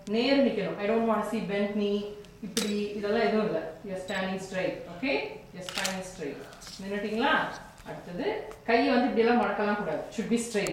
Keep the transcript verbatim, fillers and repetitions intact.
நேர் நிக்கணும். I don't want to see bent knee. இப்படி இதெல்லாம் எதுவும் இல்ல. You are standing straight. Okay? You are standing straight. நின்னுட்டீங்களா? அடுத்தது கை வந்து இப்படி எல்லாம் மடக்கலாம் கூடாது. Should be straight.